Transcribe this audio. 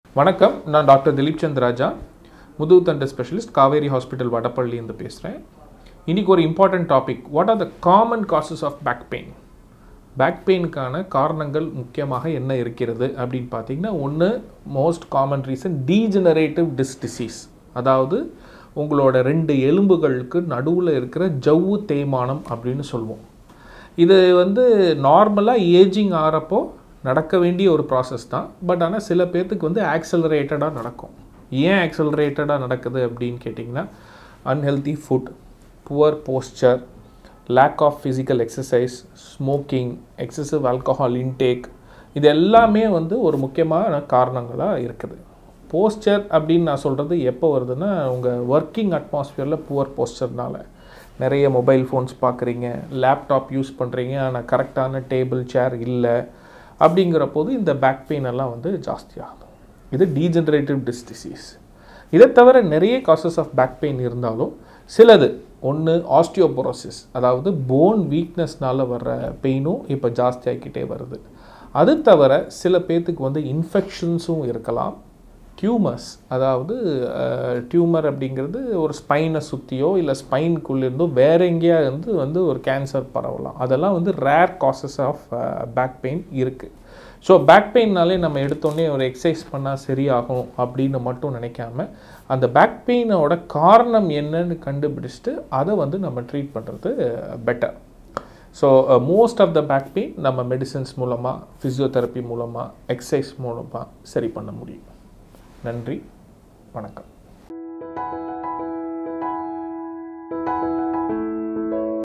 வணக்கம், நான் டாக்டர் திலீப் சந்த் ராஜா, முதுகு தண்டு ஸ்பெஷலிஸ்ட், காவேரி ஹாஸ்பிட்டல் வடப்பள்ளியிலிருந்து பேசுகிறேன். இன்றைக்கி ஒரு important topic, what are the common causes of back pain. Back பெயினுக்கான காரணங்கள் முக்கியமாக என்ன இருக்கிறது அப்படின்னு பார்த்தீங்கன்னா, ஒன்று most common reason degenerative disc disease, அதாவது உங்களோட 2 எலும்புகளுக்கு நடுவில் இருக்கிற ஜவ்வு தேய்மானம் அப்படின்னு சொல்லுவோம். இது நார்மலாக ஏஜிங் ஆகிறப்போ நடக்க வேண்டிய ஒரு ப்ராசஸ் தான். பட் ஆனால் சில பேர்த்துக்கு ஆக்சலரேட்டடாக நடக்கும். ஏன் ஆக்சலரேட்டடாக நடக்குது அப்படின்னு கேட்டிங்கன்னா, unhealthy food, poor posture, lack of physical exercise, smoking, excessive alcohol intake, இது எல்லாமே ஒரு முக்கியமான காரணங்களாக இருக்குது. போஸ்டர் அப்படின்னு நான் சொல்கிறது எப்போ வருதுன்னா, உங்கள் ஒர்க்கிங் அட்மாஸ்ஃபியரில் புவர் போஸ்டர்னால நிறைய மொபைல் ஃபோன்ஸ் பார்க்குறீங்க, லேப்டாப் யூஸ் பண்ணுறீங்க, ஆனால் கரெக்டான டேபிள் சேர் இல்லை அப்படிங்கிற போது இந்த பேக் பெயின் எல்லாம் ஜாஸ்தியாகும். இது டீஜெனரேட்டிவ் டிஸ்க் டிசீஸ். இதை தவிர நிறைய காசஸ் ஆஃப் பேக் பெயின் இருந்தாலும் சிலது, ஒன்று ஆஸ்டியோபோரோசிஸ், அதாவது போன் வீக்னஸ்னால் வர்ற பெயினும் இப்போ ஜாஸ்தியாகிக்கிட்டே வருது. அது தவிர சில பேர்த்துக்கு இன்ஃபெக்ஷன்ஸும் இருக்கலாம். டியூமர்ஸ், அதாவது டியூமர் அப்படிங்கிறது ஒரு ஸ்பைனை சுற்றியோ இல்லை ஸ்பைனுக்குள்ளேருந்தோ வேற எங்கேயா ஒரு கேன்சர் பரவலாம். அதெல்லாம் rare causes of back pain இருக்குது. ஸோ பேக் பெயின்னாலே நம்ம எடுத்தோடனே ஒரு எக்ஸசைஸ் பண்ணால் சரியாகும் அப்படின்னு மட்டும் நினைக்காம, அந்த பேக் பெயினோட காரணம் என்னன்னு கண்டுபிடிச்சிட்டு அதை நம்ம ட்ரீட் பண்ணுறது better. So most of the back pain நம்ம மெடிசன்ஸ் மூலமாக, ஃபிசியோதெரப்பி மூலமாக, எக்ஸசைஸ் மூலமாக சரி பண்ண முடியும். நன்றி, வணக்கம்.